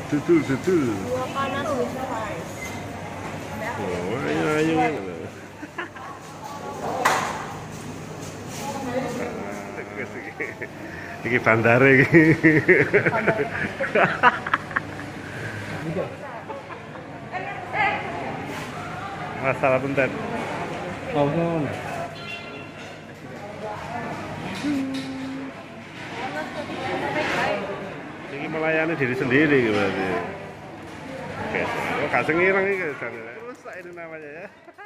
Dudul. Dua panas with fries. Oh, ayo. Iki bandare iki. Masalah bentar. Oh, no. Iki melayani diri sendiri berarti. Oke, oh, gak sengirang iki. Rusak ini namanya ya.